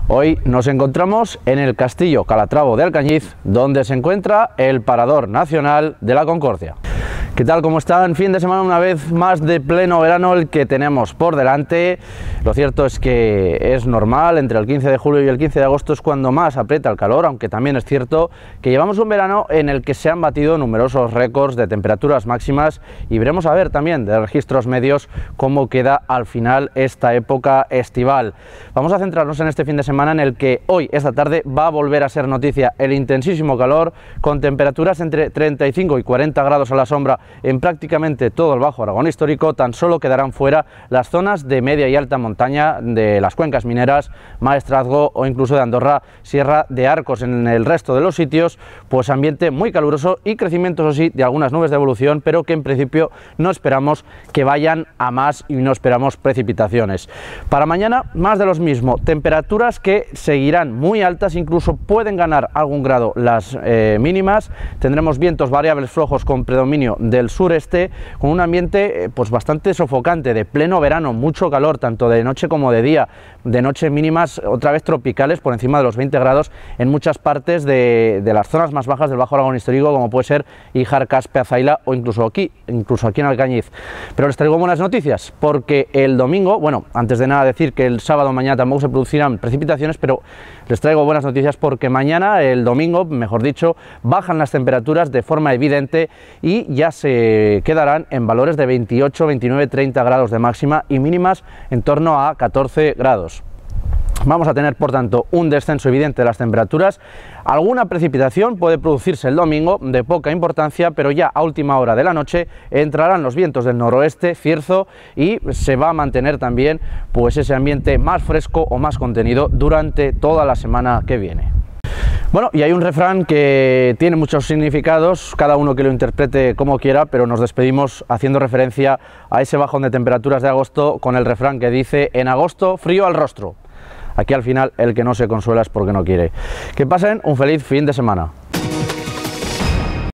Hoy nos encontramos en el Castillo Calatravo de Alcañiz, donde se encuentra el Parador Nacional de la Concordia. ¿Qué tal? ¿Cómo están? Fin de semana una vez más de pleno verano el que tenemos por delante. Lo cierto es que es normal, entre el 15 de julio y el 15 de agosto es cuando más aprieta el calor, aunque también es cierto que llevamos un verano en el que se han batido numerosos récords de temperaturas máximas y veremos a ver también de registros medios cómo queda al final esta época estival. Vamos a centrarnos en este fin de semana en el que hoy, esta tarde, va a volver a ser noticia el intensísimo calor con temperaturas entre 35 y 40 grados a la sombra en prácticamente todo el Bajo Aragón histórico. Tan solo quedarán fuera las zonas de media y alta montaña de las cuencas mineras, Maestrazgo o incluso de Andorra, Sierra de Arcos. En el resto de los sitios, pues ambiente muy caluroso y crecimiento, eso sí, de algunas nubes de evolución, pero que en principio no esperamos que vayan a más y no esperamos precipitaciones. Para mañana, más de los mismos, temperaturas que seguirán muy altas, incluso pueden ganar algún grado las mínimas. Tendremos vientos variables flojos con predominio del sureste, con un ambiente pues bastante sofocante, de pleno verano, mucho calor, tanto de noche como de día, de noche mínimas otra vez tropicales por encima de los 20 grados en muchas partes de las zonas más bajas del Bajo Aragón histórico, como puede ser Híjar, Caspe, Azaila o incluso aquí en Alcañiz. Pero les traigo buenas noticias, porque el domingo, bueno, antes de nada decir que el sábado mañana tampoco se producirán precipitaciones, pero les traigo buenas noticias porque mañana, el domingo, mejor dicho, bajan las temperaturas de forma evidente y ya se quedarán en valores de 28, 29, 30 grados de máxima y mínimas en torno a 14 grados. Vamos a tener, por tanto, un descenso evidente de las temperaturas. Alguna precipitación puede producirse el domingo, de poca importancia, pero ya a última hora de la noche entrarán los vientos del noroeste, cierzo, y se va a mantener también pues ese ambiente más fresco o más contenido durante toda la semana que viene. Bueno, y hay un refrán que tiene muchos significados, cada uno que lo interprete como quiera, pero nos despedimos haciendo referencia a ese bajón de temperaturas de agosto con el refrán que dice: en agosto, frío al rostro. Aquí al final el que no se consuela es porque no quiere. Que pasen un feliz fin de semana.